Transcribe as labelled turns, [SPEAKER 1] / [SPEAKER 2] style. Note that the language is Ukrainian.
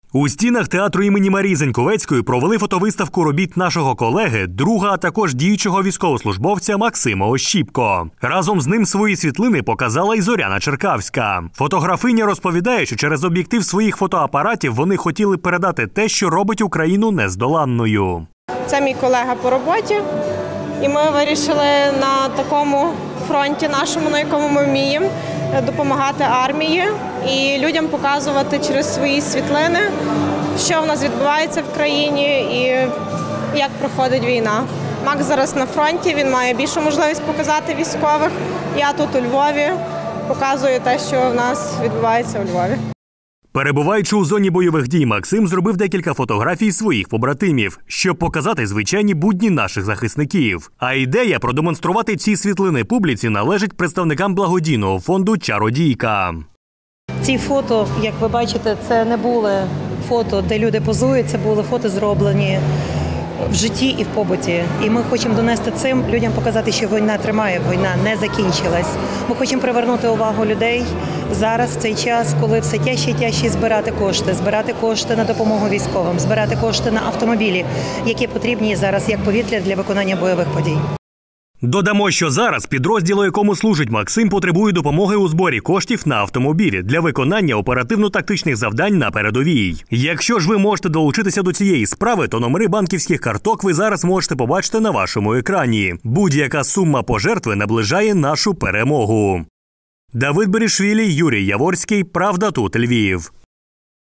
[SPEAKER 1] У стінах театру імені Марії Заньковецької провели фотовиставку робіт нашого колеги, друга, а також діючого військовослужбовця Максима Ощіпко. Разом з ним свої світлини показала і Зоряна Черкавська. Фотографиня розповідає, що через об'єктив своїх фотоапаратів вони хотіли передати те, що робить Україну нездоланною.
[SPEAKER 2] Це мій колега по роботі, і ми вирішили на такому фронті нашому, на якому ми вміємо, допомагати армії і людям показувати через свої світлини, що в нас відбувається в країні і як проходить війна. Макс зараз на фронті, він має більшу можливість показати військових. Я тут у Львові показую те, що в нас відбувається у Львові.
[SPEAKER 1] Перебуваючи у зоні бойових дій, Максим зробив декілька фотографій своїх побратимів, щоб показати звичайні будні наших захисників. А ідея продемонструвати ці світлини публіці належить представникам благодійного фонду «Чародійка».
[SPEAKER 3] Ці фото, як ви бачите, це не були фото, де люди позують, це були фото зроблені в житті і в побуті. І ми хочемо донести цим людям, показати, що війна тримає, війна не закінчилась. Ми хочемо привернути увагу людей зараз, в цей час, коли все тяжче і тяжче збирати кошти на допомогу військовим, збирати кошти на автомобілі, які потрібні зараз як повітря для виконання бойових подій.
[SPEAKER 1] Додамо, що зараз підрозділ, якому служить Максим, потребує допомоги у зборі коштів на автомобілі для виконання оперативно-тактичних завдань на передовій. Якщо ж ви можете долучитися до цієї справи, то номери банківських карток ви зараз можете побачити на вашому екрані. Будь-яка сума пожертви наближає нашу перемогу. Давид Берішвілі, Юрій Яворський. Правда тут, Львів.